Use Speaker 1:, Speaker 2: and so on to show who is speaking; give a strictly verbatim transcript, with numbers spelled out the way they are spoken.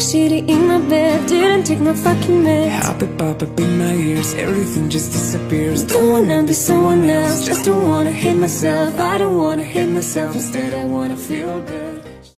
Speaker 1: shitty in my bed, didn't take my fucking meds.
Speaker 2: Pop it, pop up in my ears, everything just disappears.
Speaker 1: Don't wanna be someone else, just don't wanna hate myself. I don't wanna hate myself, instead I wanna feel good.